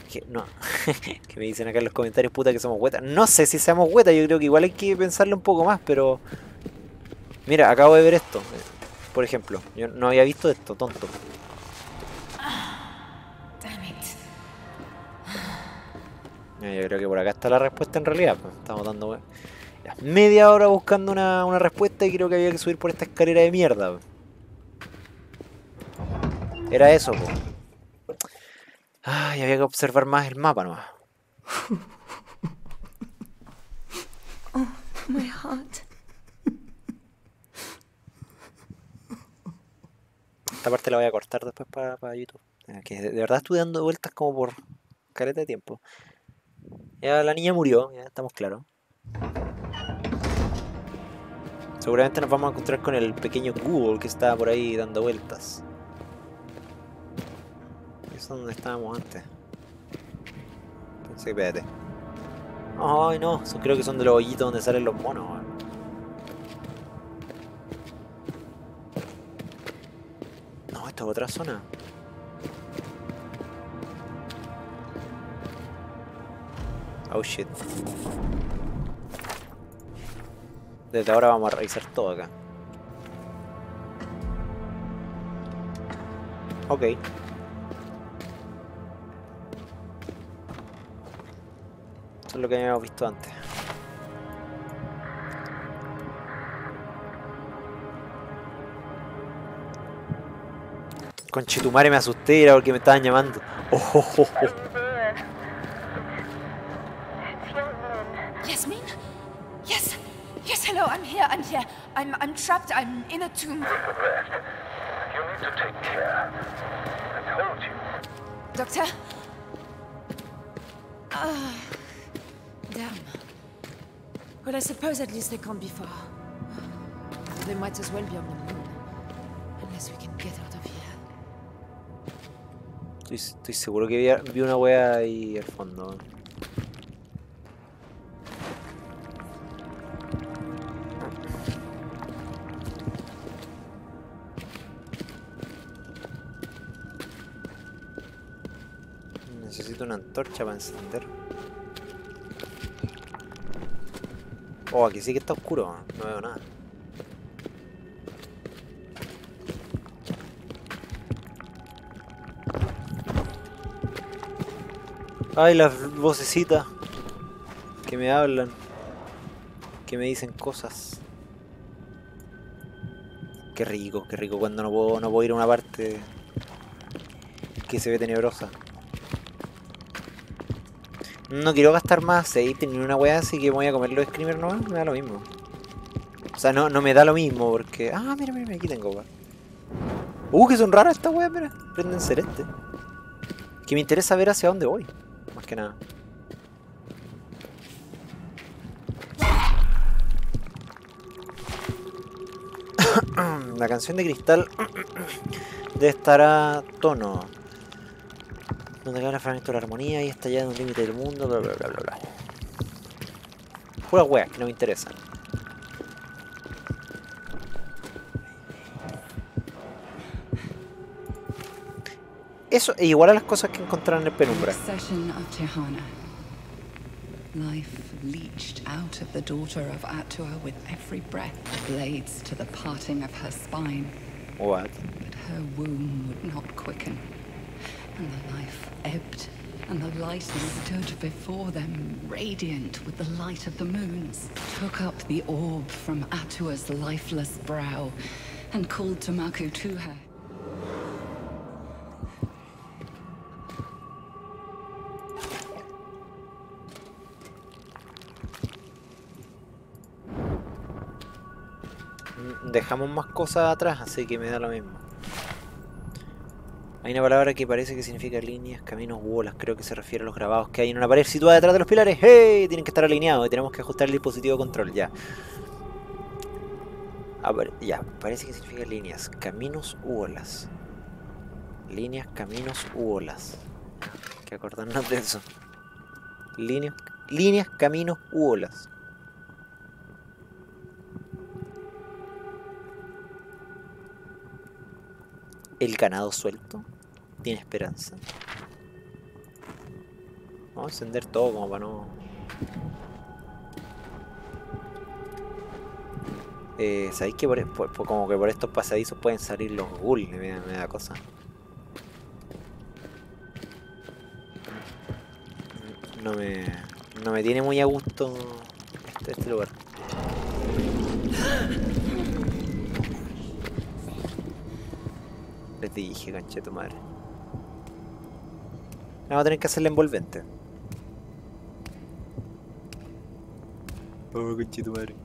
Que no. Que me dicen acá en los comentarios, puta, que somos huetas. No sé si seamos huetas, yo creo que igual hay que pensarlo un poco más, pero... Mira, acabo de ver esto. Por ejemplo, yo no había visto esto, tonto. Damn it. Yo creo que por acá está la respuesta en realidad. Pues. Estamos dando ya, media hora buscando una respuesta y creo que había que subir por esta escalera de mierda. Pues. Era eso, pues. Ay, había que observar más el mapa nomás. My heart. Esta parte la voy a cortar después para YouTube. Que de verdad estuve dando vueltas como por caleta de tiempo. Ya la niña murió, ya estamos claros. Seguramente nos vamos a encontrar con el pequeño Google que estaba por ahí dando vueltas. Eso es donde estábamos antes. Entonces, espérate. Ay, no, creo que son de los hoyitos donde salen los monos. No, esta es otra zona. Oh shit. Desde ahora vamos a revisar todo acá. Ok. Eso es lo que habíamos visto antes. Conchetumare, me asusté, era porque me estaban llamando. Oh, oh, oh, oh. Yasmin? Yes. Yes, hello, I'm here. I'm trapped. I'm in a tomb. Rest. You need to take care. I told you. Doctor? Damn. Well, I suppose at least they can't be far. They might as well be on the moon. Unless we can get out of here. Estoy seguro que vi una wea ahí al fondo. Necesito una antorcha para encender. Oh, aquí sí que está oscuro, no veo nada. Ay, las vocecitas que me hablan, que me dicen cosas. Qué rico cuando no puedo ir a una parte que se ve tenebrosa. No quiero gastar más aceite ni una wea, así que voy a comer los screamers nomás, me da lo mismo. O sea, no me da lo mismo porque... Ah, mira, aquí tengo wea. Que son raras estas weas, mira. Prenden celeste. Que me interesa ver hacia dónde voy. Más que nada. La canción de Cristal debe estar a tono. Donde cae el fragmento de la armonía y está ya en un límite del mundo, bla bla bla bla bla. Puras weas que no me interesan. Eso es igual a las cosas que encontraron en Penumbra. Life leached out of the daughter of Atua with every breath, blades to the parting of her spine. What? But her womb would not quicken, and the life ebbed, and the lightning stood before them, radiant with the light of the moons, took up the orb from Atua's lifeless brow, and called Tamaku to her. Dejamos más cosas atrás, así que me da lo mismo. Hay una palabra que parece que significa líneas, caminos u olas. Creo que se refiere a los grabados que hay en una pared situada detrás de los pilares. ¡Hey! Tienen que estar alineados y tenemos que ajustar el dispositivo de control, ya. A ver, ya, parece que significa líneas, caminos u olas. Líneas, caminos u olas. Hay que acordarnos de eso. Líneas, caminos u olas. El ganado suelto tiene esperanza. Vamos a encender todo como para no... ¿Sabéis que como que por estos pasadizos pueden salir los ghouls? Me da cosa. No me tiene muy a gusto este lugar. Les dije, canche tu madre. Vamos a tener que hacerle envolvente. Oh, canche tu madre.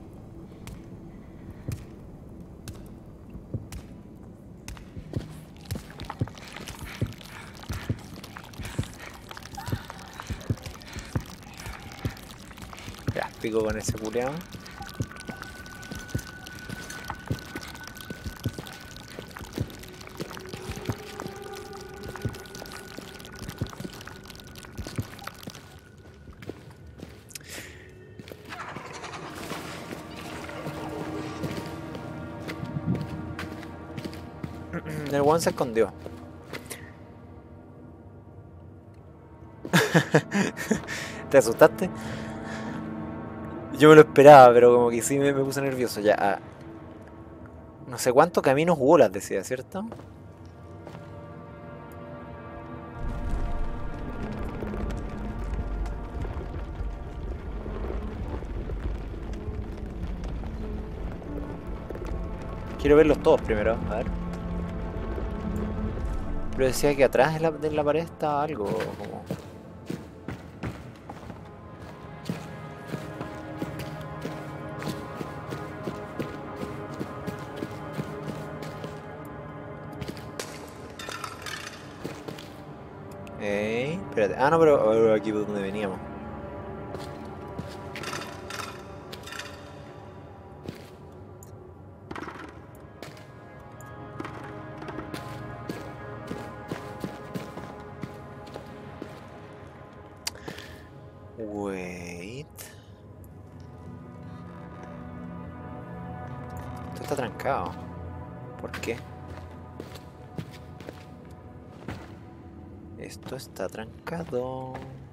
Ya, pico con ese culeado. El one se escondió. ¿Te asustaste? Yo me lo esperaba, pero como que sí me puse nervioso ya. No sé cuántos caminos bolas decía, ¿cierto? Quiero verlos todos primero, a ver. Pero decía que atrás de la pared estaba algo como... Espérate. Ah, no, pero aquí por donde veníamos. Wait. Esto está trancado. ¿Por qué? Esto está trancado.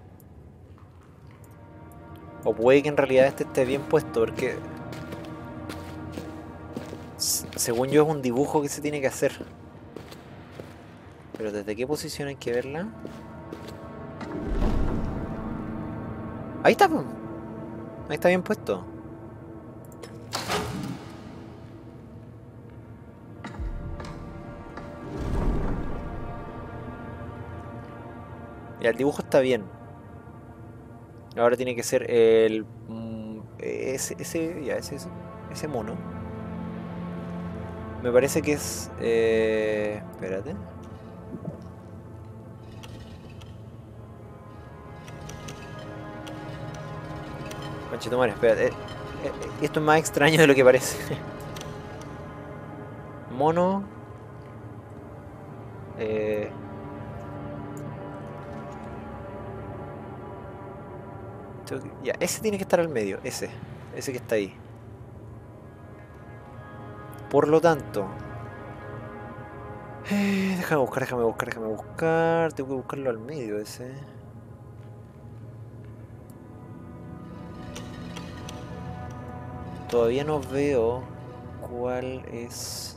O puede que en realidad este esté bien puesto, porque según yo es un dibujo que se tiene que hacer. Pero ¿desde qué posición hay que verla? Ahí está, po. Ahí está bien puesto. Ya, el dibujo está bien. Ahora tiene que ser el... ese mono. Me parece que es... espérate. Conchetumare, espérate. Esto es más extraño de lo que parece. Mono. Ya, ese tiene que estar al medio, ese que está ahí. Por lo tanto, déjame buscar. Tengo que buscarlo al medio ese. Todavía no veo cuál es.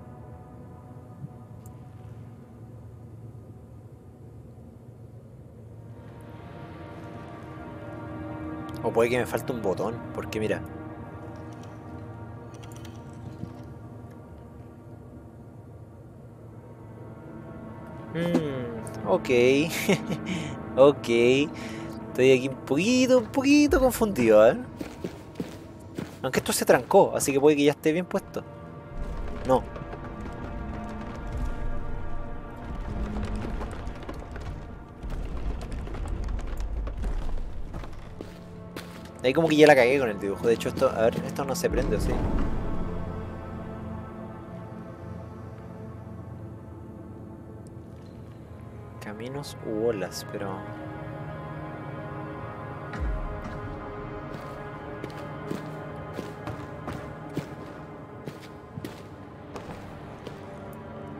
O puede que me falte un botón, porque mira. Ok. Ok. Estoy aquí un poquito confundido, a ver. Aunque esto se trancó, así que puede que ya esté bien puesto. No. Ahí como que ya la cagué con el dibujo. De hecho esto, a ver, esto no se prende, ¿o sí? Caminos u olas, pero...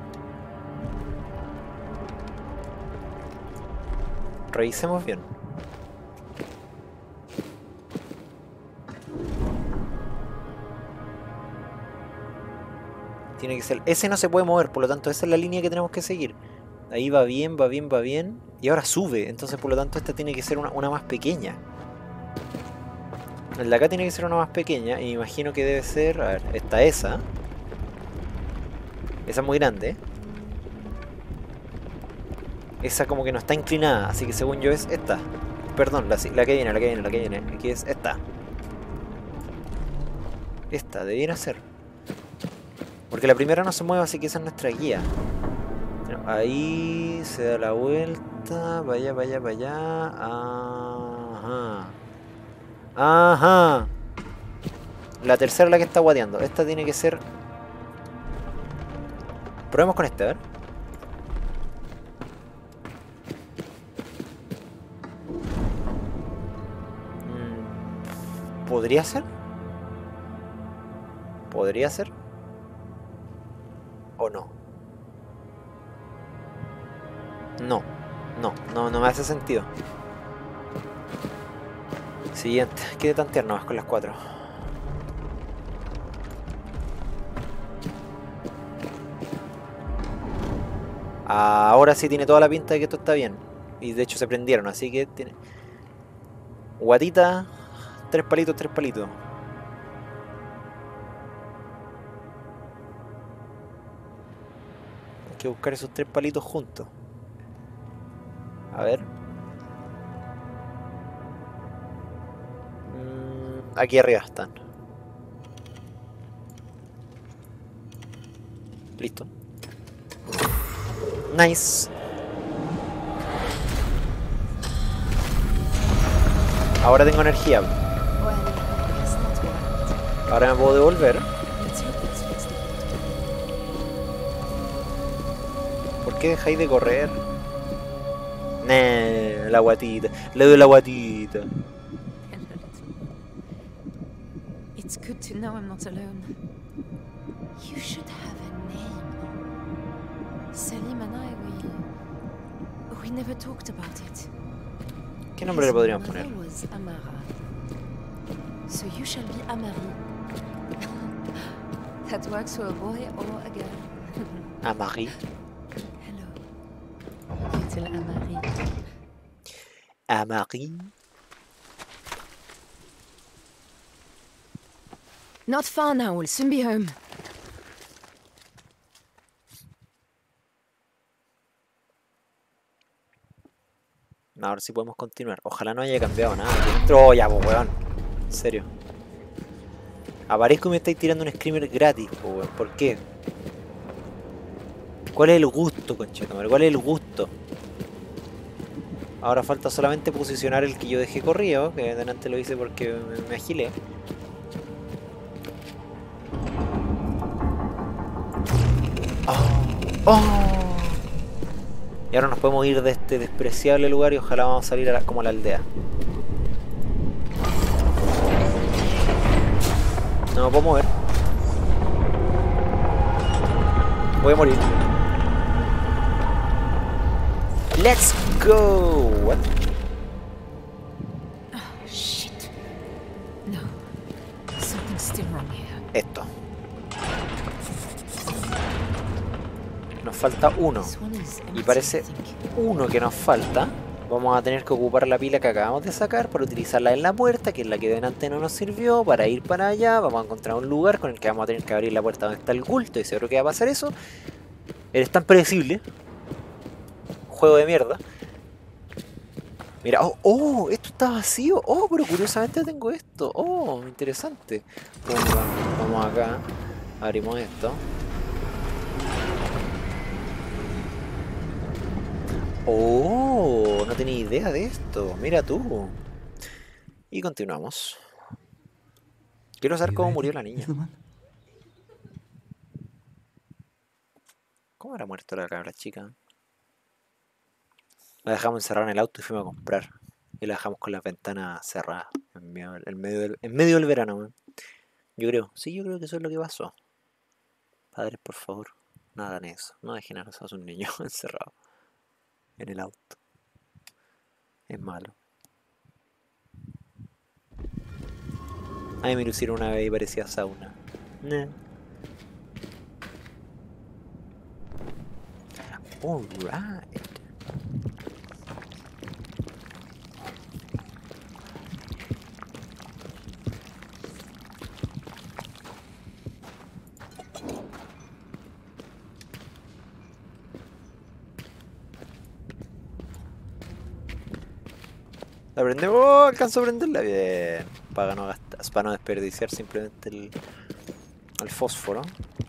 Revisemos bien. Tiene que ser... Ese no se puede mover, por lo tanto esa es la línea que tenemos que seguir. Ahí va bien, va bien, va bien. Y ahora sube, entonces por lo tanto esta tiene que ser una más pequeña. El de acá tiene que ser una más pequeña. Y me imagino que debe ser... A ver, esta esa. Esa es muy grande. Esa como que no está inclinada, así que según yo es esta. Perdón, la que viene, la que viene, la que viene. Aquí es esta. Esta, debiera ser. Porque la primera no se mueve, así que esa es nuestra guía. Ahí se da la vuelta. Vaya, vaya, vaya. Ajá. Ajá. La tercera es la que está guateando. Esta tiene que ser... Probemos con esta, a ver. ¿Podría ser? ¿Podría ser? ¿O no? No me hace sentido. Siguiente. ¿Qué tantear nomás con las 4? Ahora sí tiene toda la pinta de que esto está bien. Y de hecho se prendieron, así que tiene... Guatita. 3 palitos, 3 palitos. Hay que buscar esos 3 palitos juntos. A ver. Aquí arriba están. Listo. Nice. Ahora tengo energía. Ahora me puedo devolver. ¿Por qué dejáis de correr? La guatita. Le doy la guatita. It's good to know I'm not alone. You should have a name. Salim and I, we never talked about it. ¿Qué nombre le podríamos His poner? mother was Amara. So you shall be Amari. That works for a boy or a girl. Amari. Hello, little Amari. Amari. Not far now, we'll soon be home. Ahora sí podemos continuar. Ojalá no haya cambiado nada aquí dentro. Oh, ya, pues, weón. En serio. Aparezco y me estáis tirando un screamer gratis, pues, weón. ¿Por qué? ¿Cuál es el gusto, conchetumare? ¿Cuál es el gusto? Ahora falta solamente posicionar el que yo dejé corrido, que delante lo hice porque me agilé. ¡Oh! Y ahora nos podemos ir de este despreciable lugar y ojalá vamos a salir como a la aldea. No me puedo mover. Voy a morir. ¡Let's go! What? Oh, shit. No. Something's still wrong here. Esto. Nos falta uno. This one is empty, Y parece I think. uno que nos falta. Vamos a tener que ocupar la pila que acabamos de sacar para utilizarla en la puerta, que es la que delante no nos sirvió, para ir para allá. Vamos a encontrar un lugar con el que vamos a tener que abrir la puerta donde está el culto y seguro que va a pasar eso. Eres tan predecible. Juego de mierda. Mira, esto está vacío. Oh, pero curiosamente tengo esto. Oh, interesante. Vamos acá. Abrimos esto. Oh, no tenía idea de esto. Mira tú. Y continuamos. Quiero saber cómo murió la niña. ¿Cómo habrá muerto la cabra chica? La dejamos encerrada en el auto y fuimos a comprar. Y la dejamos con las ventanas cerradas. En medio del verano, man. Yo creo. Sí, yo creo que eso es lo que pasó. Padres, por favor, no hagan eso. No dejen a sus niños encerrados en el auto. Es malo. A mí me lo hicieron una vez y parecía sauna. Alright. La prendemos. ¡Oh! Alcanzo a prenderla bien. Para no gastar, para no desperdiciar simplemente el fósforo.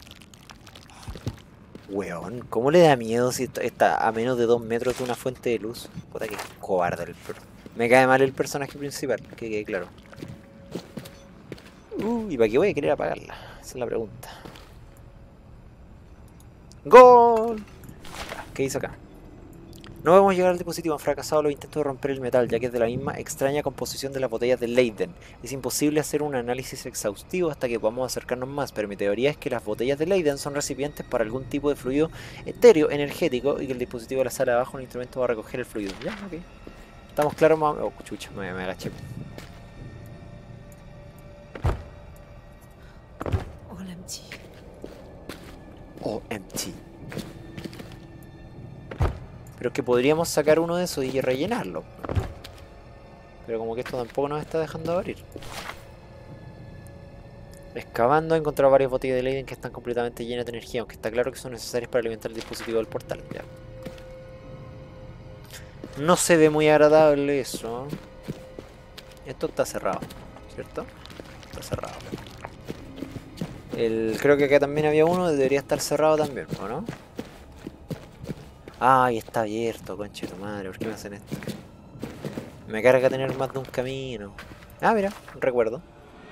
Weón, ¿cómo le da miedo si está a menos de 2 metros de una fuente de luz? Puta que cobarde el perro. Me cae mal el personaje principal, que quede claro. ¿Y para qué voy a querer apagarla? Esa es la pregunta. ¡Gol! ¿Qué hizo acá? No podemos llegar al dispositivo, han fracasado los intentos de romper el metal, ya que es de la misma extraña composición de las botellas de Leiden. Es imposible hacer un análisis exhaustivo hasta que podamos acercarnos más, pero mi teoría es que las botellas de Leiden son recipientes para algún tipo de fluido etéreo energético y que el dispositivo de la sala de abajo, un instrumento, va a recoger el fluido. Ya, ok. Estamos claros más. Oh, chucha, me agaché. All empty. Oh, empty. Pero es que podríamos sacar uno de esos y rellenarlo. Pero como que esto tampoco nos está dejando abrir. Excavando, he encontrado varias botellas de Leiden que están completamente llenas de energía, aunque está claro que son necesarias para alimentar el dispositivo del portal. Ya. No se ve muy agradable eso. Esto está cerrado, ¿cierto? Está cerrado. Creo que acá también había uno, debería estar cerrado también, ¿o no? Ay, está abierto, conche tu madre, ¿por qué me hacen esto? Me carga tener más de un camino. Ah, mira, un recuerdo.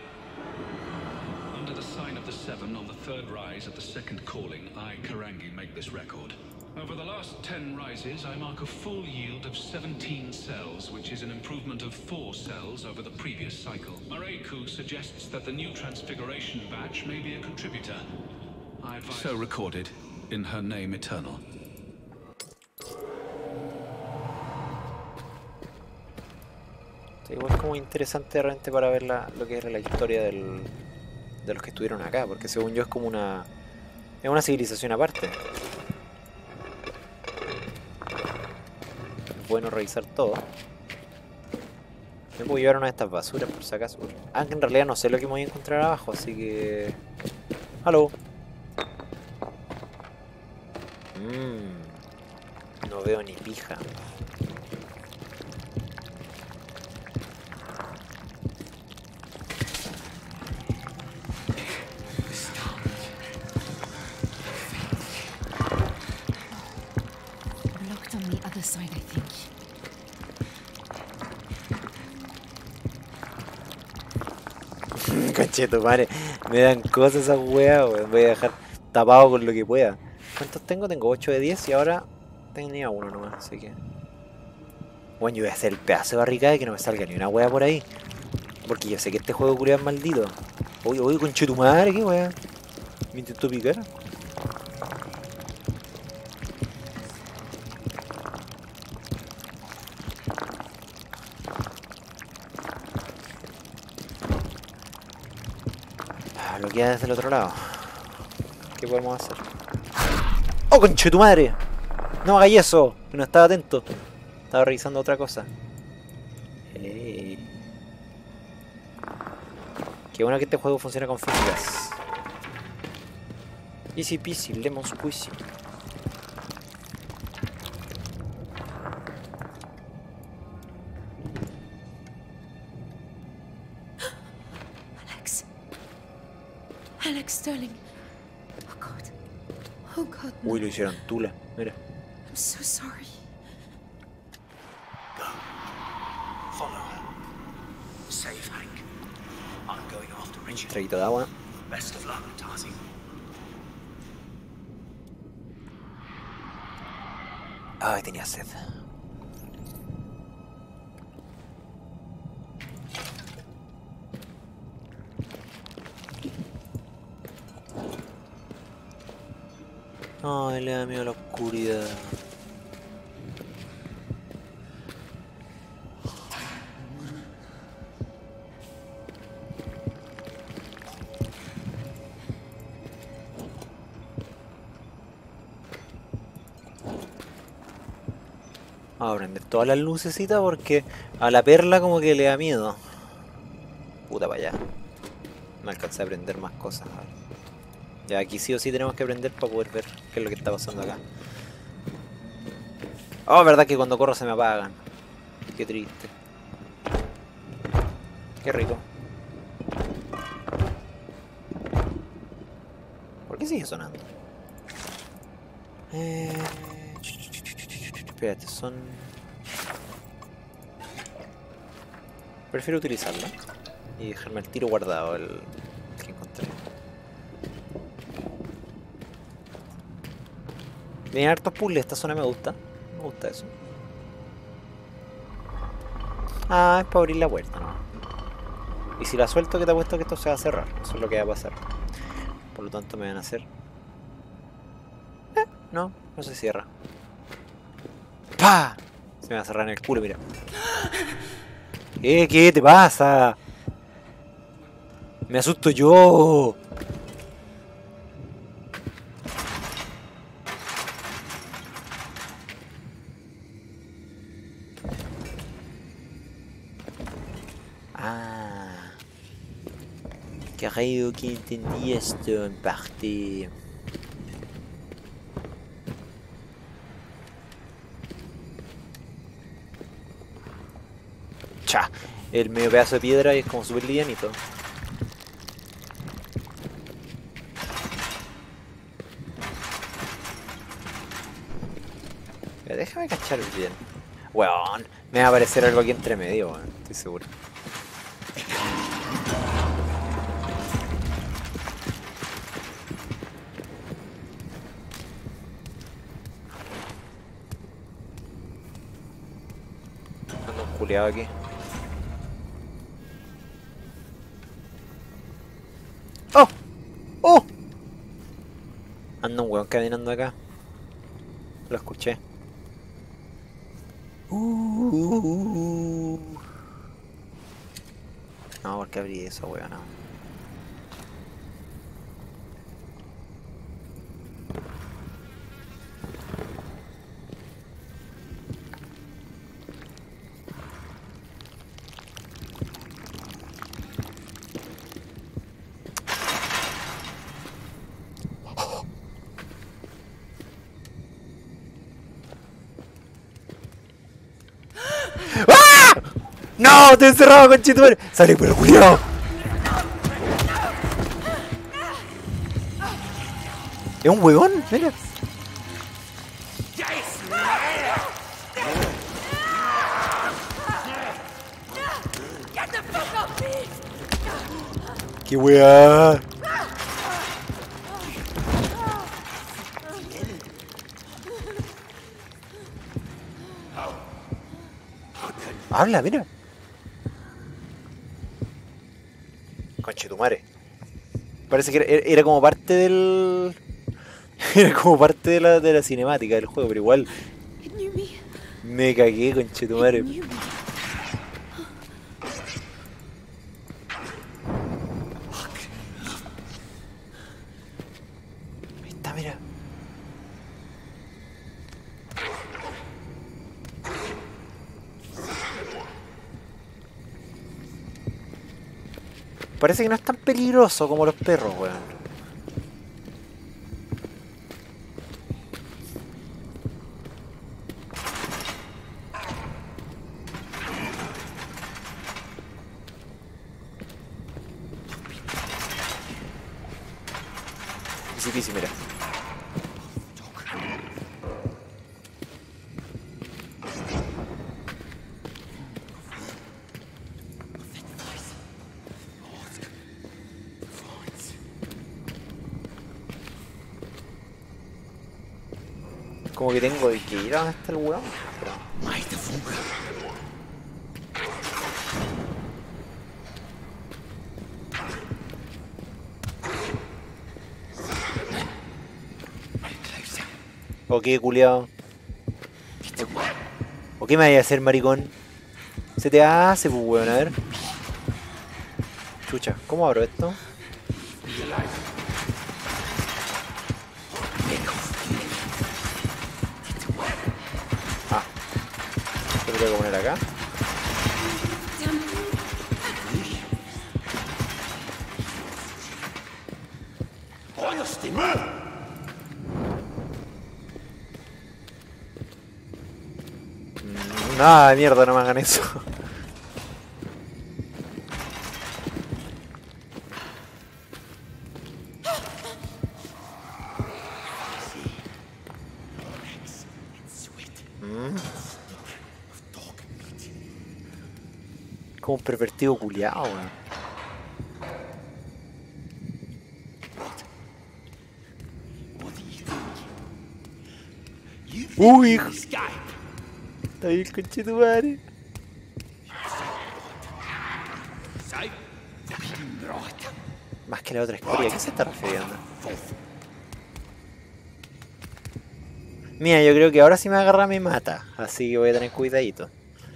Under the sign of the Seven on the third rise of the second calling, I, Karangi, make this record. Over the last 10 rises, I mark a full yield of 17 cells, which is an improvement of 4 cells over the previous cycle. Mareiku suggests that the new Transfiguration batch may be a contributor. I advise... So recorded, in her name eternal. Igual es como interesante realmente para ver lo que era la historia de los que estuvieron acá, porque según yo es como es una civilización aparte. Es bueno revisar todo. Me puedo llevar una de estas basuras por si acaso. Aunque en realidad no sé lo que me voy a encontrar abajo, así que... ¡Halo! No veo ni pija. Locked on the other side, I think. Concheto, madre, me dan cosas esas weas, weón. Voy a dejar tapado con lo que pueda. ¿Cuántos tengo? Tengo 8 de 10 y ahora tenía uno nomás, así que... Bueno, yo voy a hacer el pedazo de barricada y que no me salga ni una wea por ahí. Porque yo sé que este juego culiao es maldito. Oye, concheto madre, qué wea. Me intentó picar. Lo queda desde el otro lado. ¿Qué podemos hacer? ¡Oh, conche tu madre! No hagáis eso, que no estaba atento. Estaba revisando otra cosa. Qué bueno que este juego funciona con físicas. Easy peasy, lemon squeezy. Alex Sterling. Oh God. Oh God. No. Uy, lo hicieron tula, mira. I'm so sorry. Go. Follow her. Save Hank. I'm going after Un Richard. traguito de agua. Best of luck, Tarzi. Ay, tenía sed. Ay, le da miedo la oscuridad. Vamos a prender todas las lucecitas porque a la perla como que le da miedo. Puta para allá. No alcancé a prender más cosas. A ver. Ya aquí sí o sí tenemos que prender para poder ver qué es lo que está pasando acá. Oh, verdad que cuando corro se me apagan. Qué triste. Qué rico. ¿Por qué sigue sonando? Espérate, son... Prefiero utilizarlo y dejarme el tiro guardado, el que encontré. Tiene hartos puzzles, esta zona me gusta. Me gusta eso. Ah, es para abrir la puerta, ¿no? Y si la suelto, que te apuesto que esto se va a cerrar. Eso es lo que va a pasar. Por lo tanto me van a hacer... no, no se cierra. ¡Pah! Se me va a cerrar en el culo, mira. ¿Qué te pasa? Me asusto yo. Ah. Creo que entendí esto en parte. Cha, el medio pedazo de piedra es como súper livianito. Déjame cachar bien. Weón, me va a aparecer algo aquí entre medio, weón, estoy seguro. Ando un culeado aquí. ¡Oh! ¡Oh! Anda un weón caminando acá. Lo escuché. No, ¿por qué abrí eso, weón? No. ¡No! ¡Te he encerrado, conchetumare! ¡Sale por el culiao! ¿Es un huevón? Mira. ¡Qué weá! Habla, mira. Conchetumare. Parece que era como parte del... Era como parte de la cinemática del juego, pero igual... It knew me. Me cagué, conchetumare. It knew me. Ahí está, mira. Parece que no es tan peligroso como los perros, weón. Easy peasy, mira. Como que tengo que ir a donde está el weón. ¿O qué, culiao? ¿O qué me vaya a hacer, maricón? Se te hace, pues, weón, a ver. Chucha, ¿cómo abro esto? Ah. lo voy a poner acá. Nada, mierda, no me hagan eso. Como un pervertido culiao, weón. Uy, hijo. Está bien, conchetumare. Más que la otra historia, ¿a qué se está refiriendo? Mira, yo creo que ahora sí me agarra me mata, así que voy a tener cuidadito.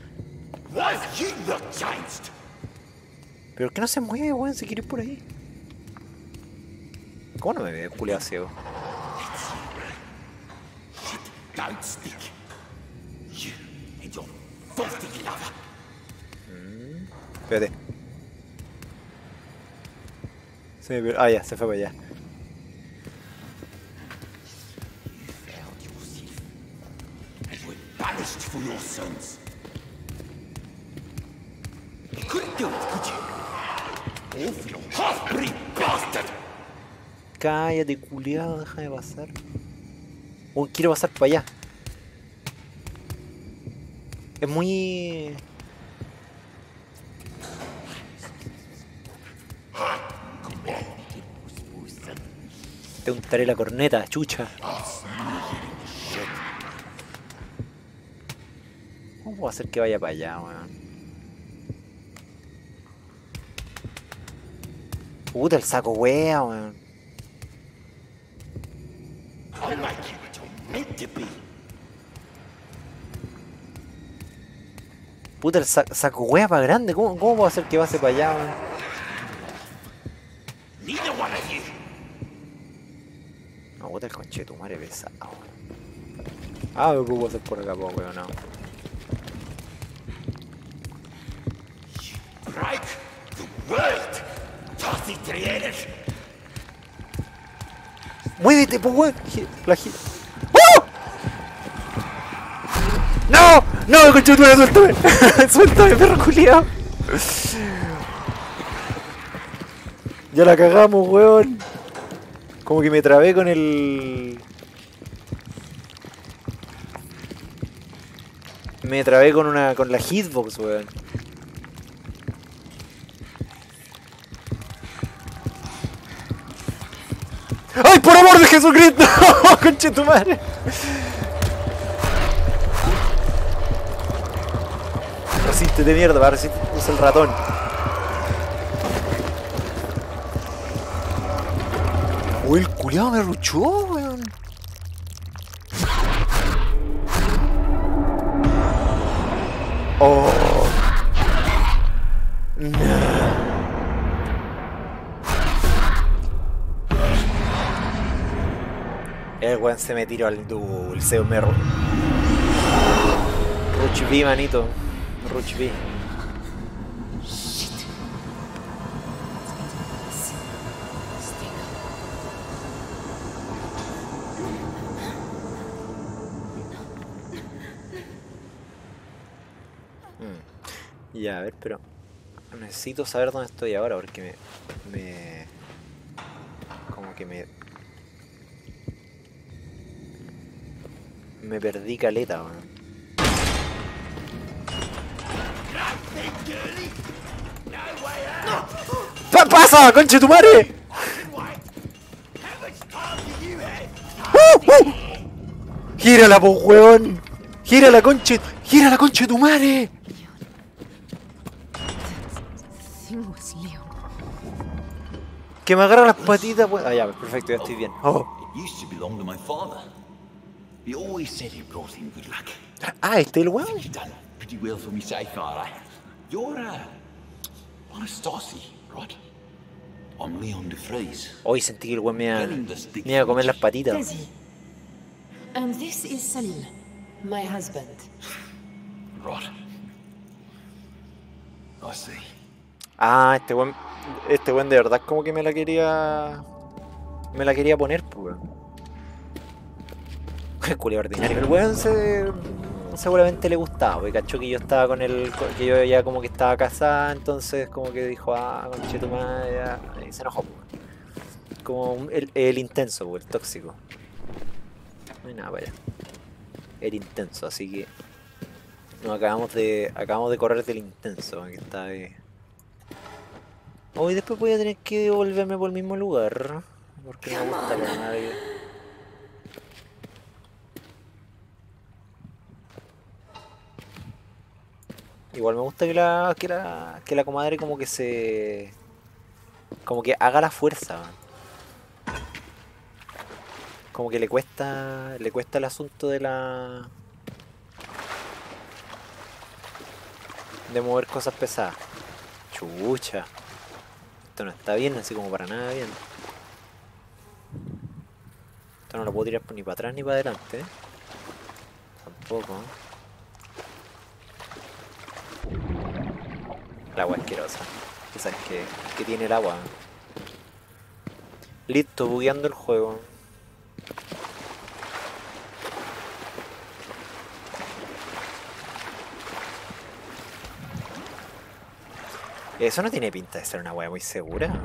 Pero ¿por qué no se mueve, weón? Se quiere ir por ahí. ¿Cómo no me ve, culiao ciego? Espérate. Se me... Ah, ya, se fue para allá. Cállate, culiado, deja de pasar. Uy, quiero pasar para allá. Es muy... Te untaré la corneta, chucha. ¿Cómo puedo hacer que vaya para allá, weón? Puta, el saco wea, weón. Puta, el saco wea para grande. ¿Cómo puedo hacer que pase para allá, weón? No, puta, el conchetumare pesado. Ah, ¿qué puedo hacer por acá, po, weón? No. ¡Muévete, po, weón! ¡Oh! ¡No! ¡No, conchetumare, suéltame! ¡Suéltame, perro culiao! Ya la cagamos, weón. Como que me trabé con el... Me trabé con la hitbox, weón. ¡Ay, por amor de Jesucristo! ¡Conche tu madre! Resístete, mierda, va, resiste, usa el ratón. Uy, el culiao me ruchó, weón. Oh. No. El weón se me tiró al dulce, me Ruch B, manito. Ruch B. Ya, a ver, pero necesito saber dónde estoy ahora porque como que me perdí caleta, weón. ¡Pasa, conche tu madre! ¡Gírala, po, weón! ¡Gírala, conche! ¡Gírala, conche tu madre! Que me agarra las patitas, weón. Ah, ya, perfecto, ya estoy bien. Oh. Ah, este es el weón. Hoy sentí que el weón me iba a comer las patitas. And this is Salim, my husband. Right. I see. Ah, este buen de verdad como que me la quería poner, pues. Culo ordinario. El weón seguramente le gustaba, porque cachó que yo estaba que yo ya como que estaba casada, entonces como que dijo, ah, conchetumadre, ya, y se enojó, pues. Como el intenso, pues, el tóxico. No hay nada para allá. El intenso, así que nos acabamos de correr del intenso, que está ahí. Hoy después voy a tener que volverme por el mismo lugar, porque no me gusta la nadie. Igual me gusta que la comadre como que haga la fuerza, man. Como que le cuesta el asunto de mover cosas pesadas. Chucha. Esto no está bien, así como para nada bien. Esto no lo puedo tirar ni para atrás ni para adelante, ¿eh? Tampoco. El agua asquerosa. ¿Sabes qué tiene el agua? Listo, bugueando el juego. Eso no tiene pinta de ser una wea muy segura.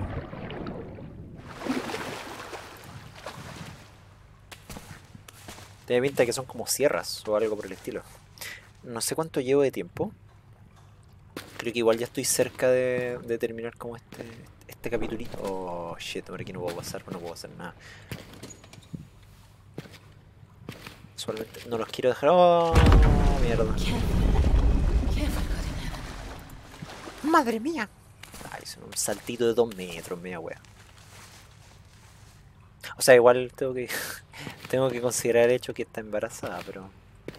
Tiene pinta de que son como sierras o algo por el estilo. No sé cuánto llevo de tiempo. Creo que igual ya estoy cerca de terminar como este capitulito. Oh shit, por aquí no puedo pasar, no puedo hacer nada. Solamente no los quiero dejar. Oh, mierda. Madre mía. Ay, son un saltito de 2 metros, media wea. O sea, igual tengo que considerar el hecho que está embarazada, pero...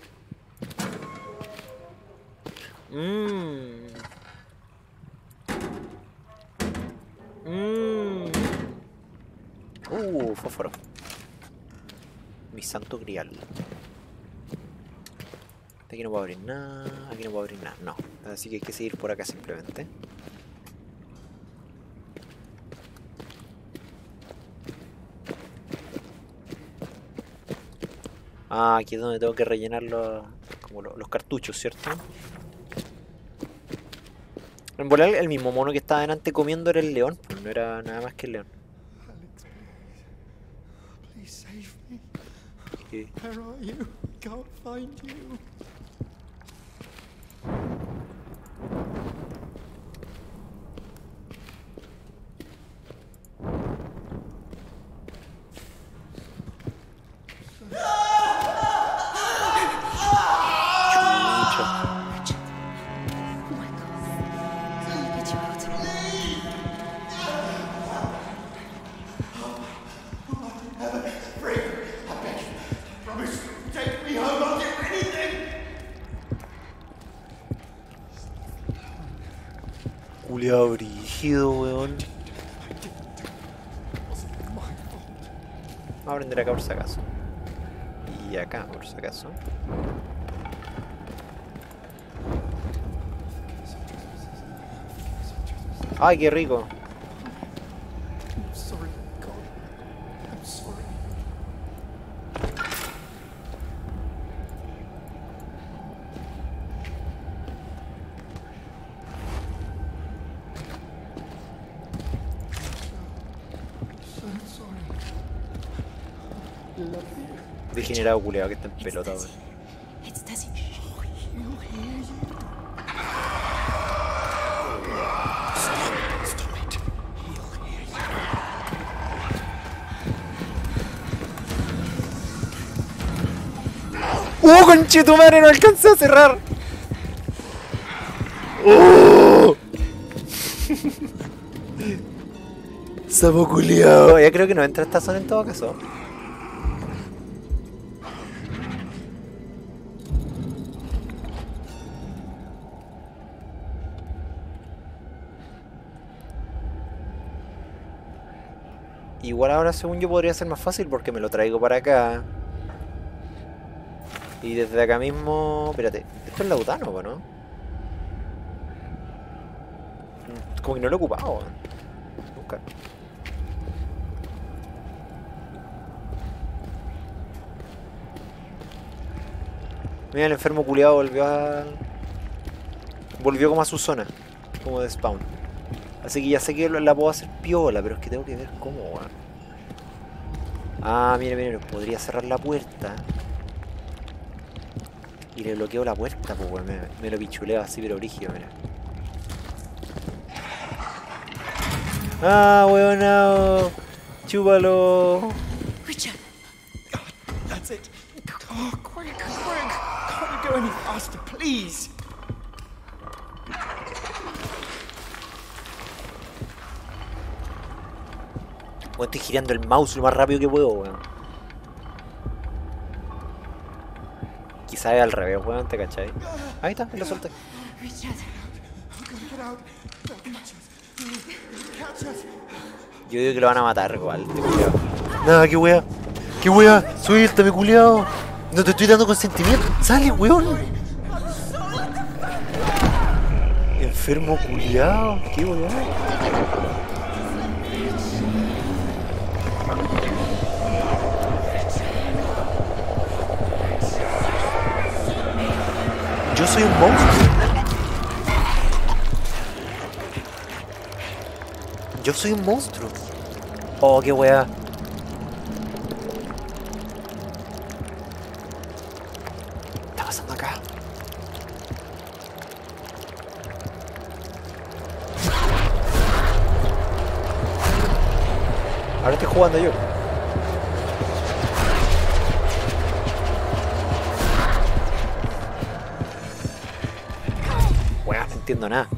Fósforo. Mi santo grial. Aquí no puedo abrir nada, aquí no puedo abrir nada, no. Así que hay que seguir por acá simplemente. Ah, aquí es donde tengo que rellenar los cartuchos, ¿cierto? En volar el mismo mono que estaba delante comiendo era el león, pues no era nada más que el león. Alex, please save me. ¿Qué? Where are you? Can't find you. Culeado brígido, weón. Vamos a aprender acá por si acaso. Y acá por si acaso. ¡Ay, qué rico! I'm sorry, God. I'm sorry. Degenerado culeado que está en pelota, weón. It's Desi. ¡Oh, conchetumare! No alcancé a cerrar. ¡Oh! Sapo culiao. Ya creo que no entra esta zona en todo caso. Igual ahora según yo podría ser más fácil porque me lo traigo para acá. Y desde acá mismo... Espérate, esto es Lautano, ¿o no? Como que no lo he ocupado, weón. Nunca. Mira, el enfermo culiado volvió a... Volvió como a su zona. Como de spawn. Así que ya sé que la puedo hacer piola, pero es que tengo que ver cómo, weón. Ah, mira, mira, podría cerrar la puerta. Y le bloqueo la puerta, pues, weón. Me lo pichuleo así, pero brígido, mira. Ah, weón, no. Chúpalo. Richard, That's it. Oh, quick, quick. Can't you go any faster, please? Weón, estoy girando el mouse lo más rápido que puedo, weón. Quizás es al revés, weón, ¿te cachai? Ahí está, me lo solté. Richard. Get out. Don't catch us. Catch us. Yo digo que lo van a matar, igual, este culiao. Nada, qué wea. Qué wea. Suéltame, culiao. No te estoy dando consentimiento. Sale, weón. Enfermo culiao. Qué wea. Yo soy un monstruo. Yo soy un monstruo. Oh, qué wea. ¿Qué está pasando acá? Ahora estoy jugando yo. Wea, no entiendo nada.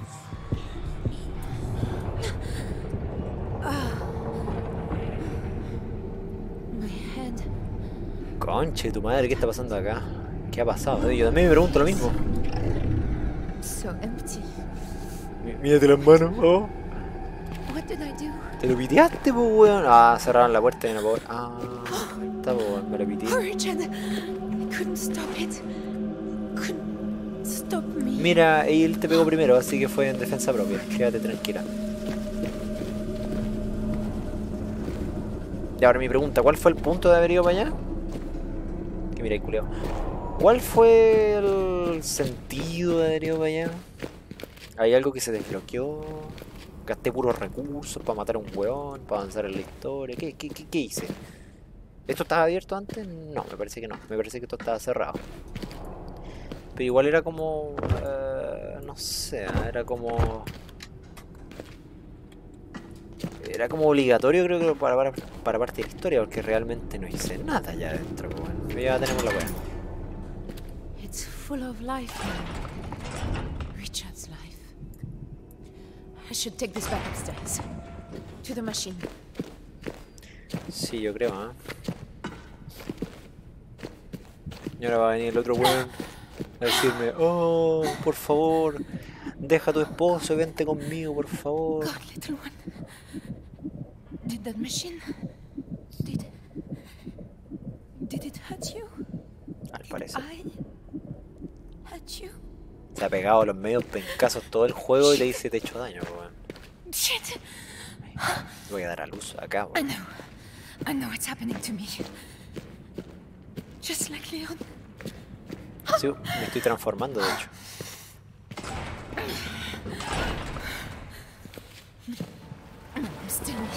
My head. Conche, tu madre, ¿qué está pasando acá? ¿Qué ha pasado? Yo también me pregunto lo mismo. So empty. Mírate las manos, oh. What did I do? ¿Te lo piteaste, pues, weón? Ah, cerraron la puerta y no puedo... Ah, está, pues, weón, me lo piteé. Oh, Richard. I couldn't stop it. Couldn't stop me. Mira, él te pegó primero, así que fue en defensa propia. Quédate tranquila. Y ahora mi pregunta, ¿cuál fue el punto de haber ido para allá? Que mira, culiao. ¿Cuál fue el sentido de haber ido para allá? ¿Hay algo que se desbloqueó? ¿Gasté puros recursos para matar a un weón? ¿Para avanzar en la historia? ¿Qué hice? ¿Esto estaba abierto antes? No, me parece que no. Me parece que esto estaba cerrado. Pero igual era como... no sé, era como... Era como obligatorio, creo que para parte de la historia, porque realmente no hice nada allá adentro. Bueno, ya tenemos la weá. It's full of life now. Richard's life. I should take this back upstairs. To the machine. Sí, yo creo, ¿eh? Y ahora va a venir el otro weón a decirme, oh, por favor, deja a tu esposo y vente conmigo, por favor. God, little one. Did that machine... Did it hurt you? Al parecer. I hurt you? Se ha pegado a los medios pencazos todo el juego y le dice te he hecho daño, weón. Shit! Voy a dar a luz acá, I weón. know. I know it's happening to me. Just like Leon. Sí, me estoy transformando, de hecho. I'm still me.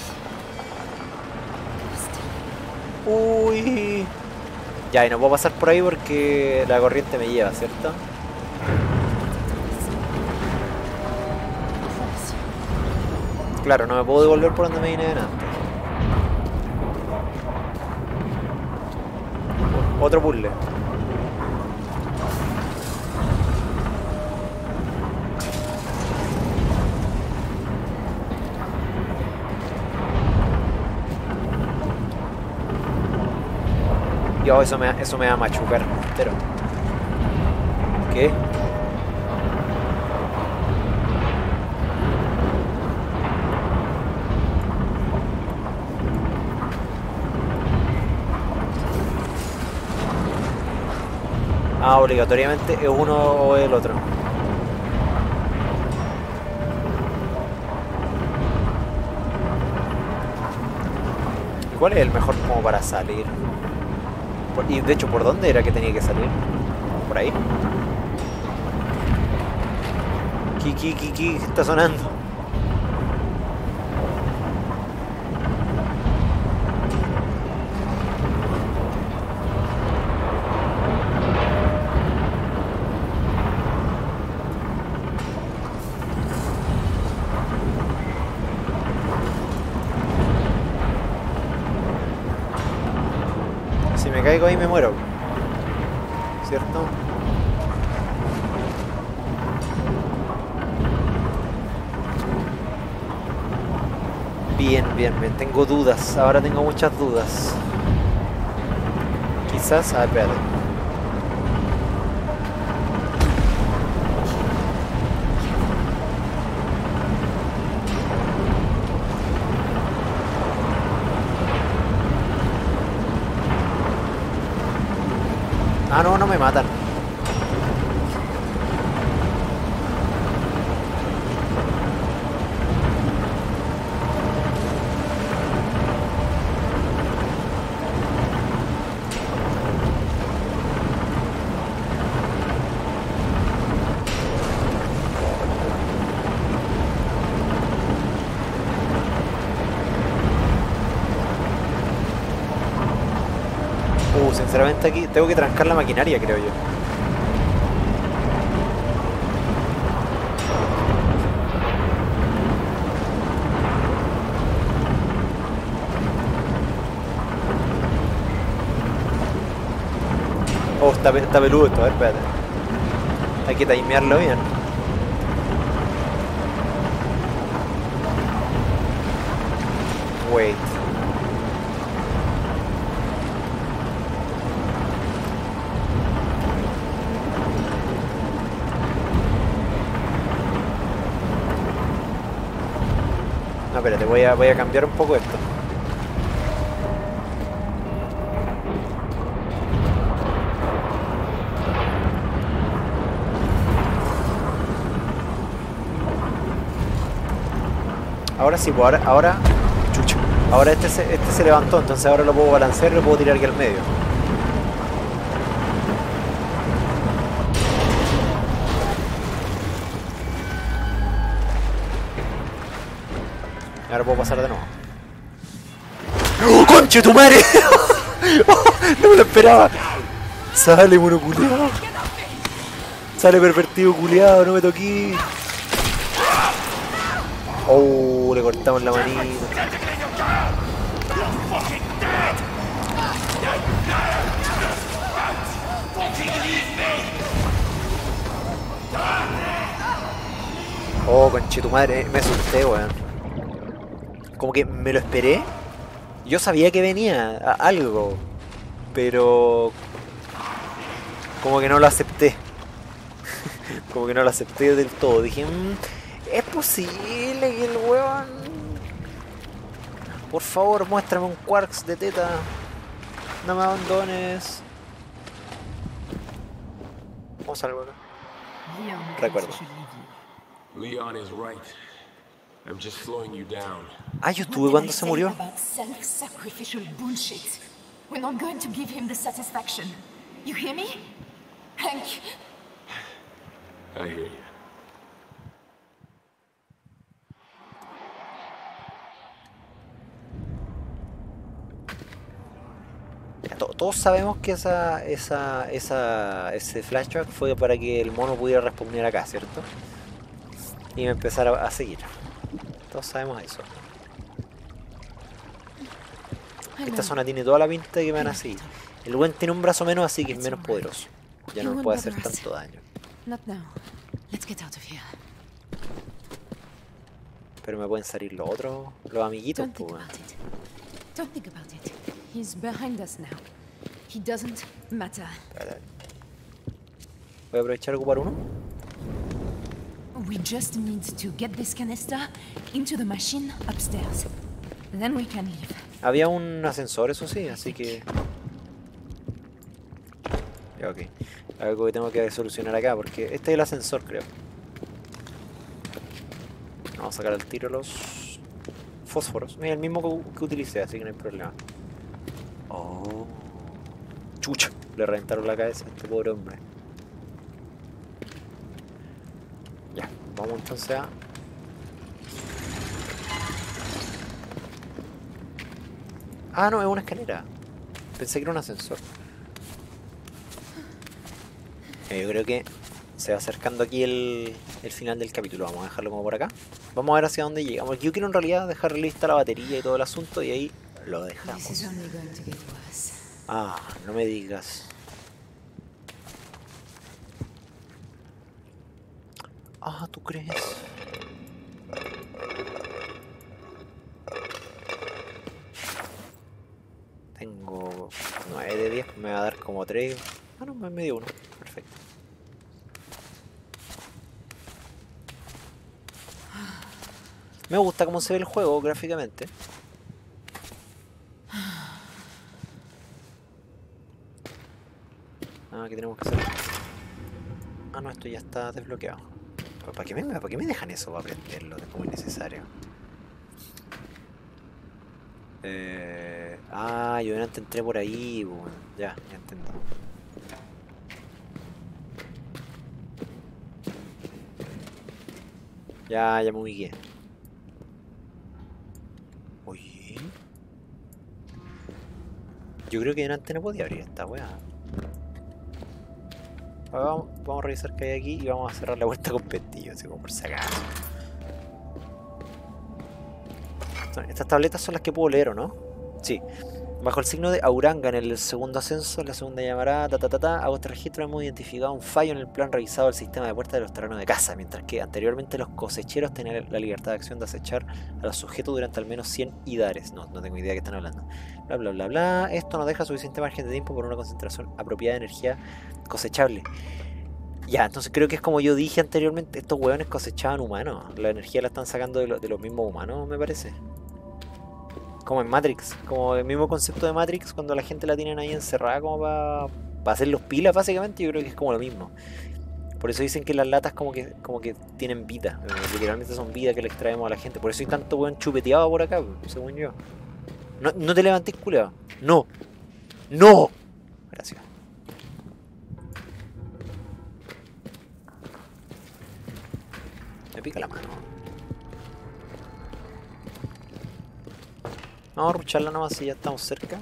Uy. Ya, y no puedo pasar por ahí porque la corriente me lleva, ¿cierto? Claro, no me puedo devolver por donde me vine delante. Otro puzzle. Yo, eso me va a machucar entero. ¿Qué? Ah, obligatoriamente es uno o el otro. ¿Y cuál es el mejor como para salir? Y de hecho, ¿por dónde era que tenía que salir? ¿Por ahí? ¿Qué está sonando? Si me caigo ahí me muero. ¿Cierto? Bien. Tengo dudas. Ahora tengo muchas dudas. Quizás... Ah, espérate. Ah, no me matan. Sinceramente aquí tengo que trancar la maquinaria, creo yo. Oh, está peludo esto, a ver, espérate. Hay que timearlo bien. Wait. No, espérate, voy a cambiar un poco esto. Ahora sí, pues ahora chucho. Ahora este se levantó, entonces ahora lo puedo balancear y lo puedo tirar aquí al medio. Ahora puedo pasar de nuevo. ¡Oh, conche tu madre! No me lo esperaba. Sale, mono culiao. Sale pervertido culiao, no me toqué. Oh, le cortamos la manita. Oh, conche tu madre, me asusté, weón. Como que me lo esperé. Yo sabía que venía algo, pero como que no lo acepté. Como que no lo acepté del todo. Dije, es posible que el weón... Por favor, muéstrame un quarks de teta. No me abandones. ¿Cómo salgo acá? Recuerdo. Leon is right. I'm just slowing you down. Ah, yo estuve cuando se murió. Self-sacrificial bullshit. We're not going to give him the satisfaction. You hear me? Hank. I hear you. Todos sabemos que ese flashback fue para que el mono pudiera responder acá, ¿cierto? Y me empezara a seguir. Todos sabemos eso. Esta zona tiene toda la pinta de que me van a seguir. El buen tiene un brazo menos, así que es menos poderoso. Ya no nos puede hacer tanto daño. Pero me pueden salir los otros, los amiguitos, pues. Don't think about it. He's behind us now. He doesn't matter. Voy a aprovechar a ocupar uno. We just need to get this canister into the machine upstairs. Then we can leave. Había un ascensor, eso sí, así que... Ya, ok. Algo que tengo que solucionar acá, porque este es el ascensor, creo. Vamos a sacar al tiro los fósforos. Mira, el mismo que utilicé, así que no hay problema. Oh. Chucha, le reventaron la cabeza a este pobre hombre. Ya, vamos entonces a... Ah, no, es una escalera. Pensé que era un ascensor. Yo creo que se va acercando aquí el final del capítulo. Vamos a dejarlo como por acá. Vamos a ver hacia dónde llegamos. Yo quiero en realidad dejar lista la batería y todo el asunto y ahí lo dejamos. This is only going to get worse. Ah, no me digas. Ah, ¿tú crees? Tengo 9 de 10, me va a dar como 3. Ah, no, me dio 1. Perfecto. Me gusta cómo se ve el juego gráficamente. Ah, ¿qué tenemos que hacer? Ah, no, esto ya está desbloqueado. ¿Para qué me dejan eso para aprenderlo? Es muy necesario. Ah, yo antes entré por ahí, bueno, ya entiendo. Ya me ubiqué. Oye. Yo creo que antes no podía abrir esta weá. Vamos a revisar qué hay aquí y vamos a cerrar la vuelta con pestillo, así como por si acaso. Estas tabletas son las que puedo leer, ¿o no? Sí. Bajo el signo de Auranga en el segundo ascenso, la segunda llamará hago este registro, hemos identificado un fallo en el plan revisado del sistema de puertas de los terrenos de caza, mientras que anteriormente los cosecheros tenían la libertad de acción de acechar a los sujetos durante al menos 100 idares. No tengo idea de qué están hablando. Bla bla bla bla. Esto nos deja suficiente margen de tiempo por una concentración apropiada de energía cosechable. Ya, entonces creo que es como yo dije anteriormente, estos hueones cosechaban humanos. La energía la están sacando de los mismos humanos, me parece. Como en Matrix, como el mismo concepto de Matrix, cuando la gente la tienen ahí encerrada como para hacer los pilas, básicamente, yo creo que es como lo mismo. Por eso dicen que las latas como que tienen vida, literalmente son vida que le extraemos a la gente. Por eso hay tanto buen chupeteado por acá, según yo. No te levantes, culeado. No. No. Gracias. Me pica la mano. Vamos a rucharla nomás si ya estamos cerca.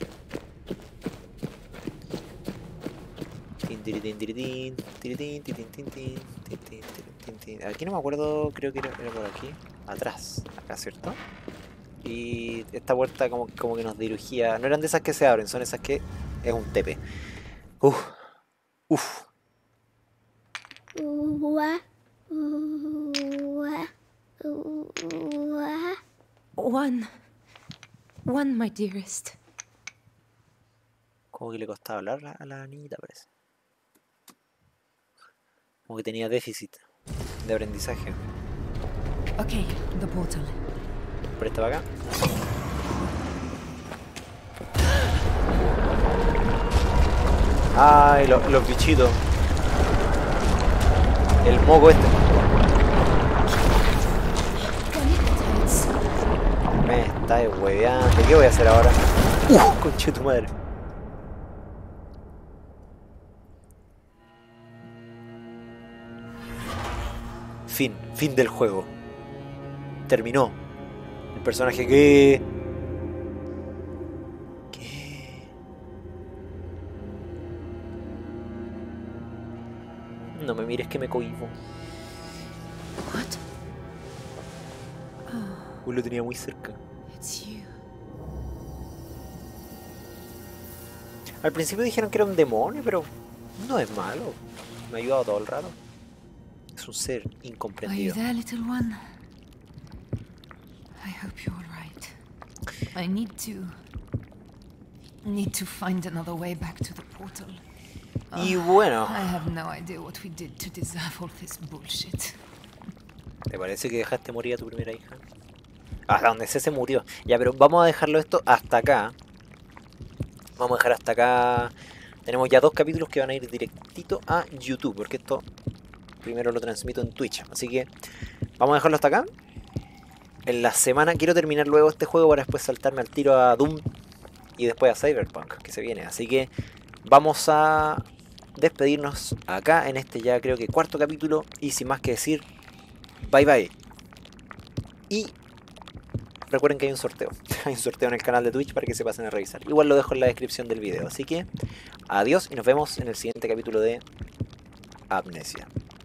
Aquí no me acuerdo, creo que era por aquí. Atrás, acá, ¿cierto? Y esta puerta como que nos dirigía. No eran de esas que se abren, son esas que es un tepe. Uf. One, my dearest. Como que le costaba hablar a la niñita, parece. Como que tenía déficit de aprendizaje. Okay, the portal. Presta para acá. Ay, los bichitos. El moco este. Me está hueveando. ¿Qué voy a hacer ahora? Conche tu madre. Fin del juego. Terminó. El personaje que... ¿Qué? No me mires que me cohibo. What? Uy, lo tenía muy cerca. It's you. Al principio dijeron que era un demonio, pero no es malo. Me ha ayudado todo el rato. Es un ser Are you incomprendido. there, little one? I hope you're all right. I need to find another way back to the portal. Y bueno, I have no idea what we did to deserve all this bullshit. ¿te parece que dejaste morir a tu primera hija? Hasta donde se murió. Ya, pero vamos a dejarlo esto hasta acá. Vamos a dejar hasta acá tenemos ya 2 capítulos que van a ir directito a YouTube, porque esto primero lo transmito en Twitch. Así que vamos a dejarlo hasta acá. En la semana quiero terminar luego este juego para después saltarme al tiro a Doom y después a Cyberpunk, que se viene. Así que vamos a despedirnos acá en este ya creo que 4º capítulo. Y sin más que decir, bye bye. Y recuerden que hay un sorteo. Hay un sorteo en el canal de Twitch para que se pasen a revisar. Igual lo dejo en la descripción del video. Así que adiós y nos vemos en el siguiente capítulo de Amnesia.